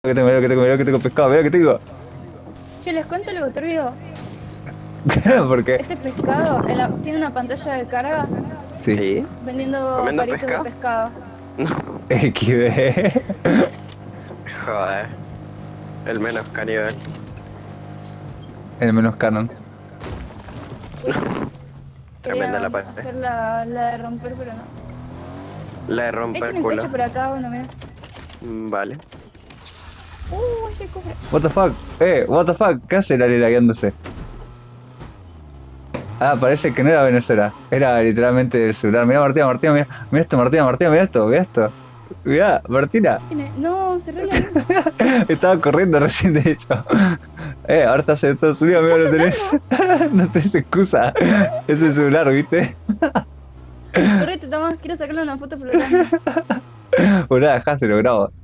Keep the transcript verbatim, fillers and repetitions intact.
que tengo, mira que tengo, mira que tengo pescado, mira que tengo. Che, les cuento algo turbio. Porque, Este pescado el- tiene una pantalla de carga sí, Sí. vendiendo ¿Comiendo palitos de pescado? pescado. No. equis de. Joder. El menos caníbal. El menos canon. Tremenda Quería la parte. hacer la, la de romper, pero no. La de Ahí romper tienen culo. pecho por acá, uno, mira. Mm, Vale. Uh, este cofre. What the fuck, eh, what the fuck, ¿qué hace el Ali lagueándose? Ah, parece que no era Venezuela, era literalmente el celular. Mira Martina, Martina, mira, mira esto, Martina, Martina, mira esto, mira esto. Mira, Martina. Tiene- No, cerré la luz. Estaba corriendo recién, de hecho. Eh, ahora estás en Estados Unidos, amigo, no tenés. No tenés excusa. Es el celular, ¿viste? Correte, Tomás, quiero sacarle una foto flotando. Bueno, nada, dejá, se lo grabo.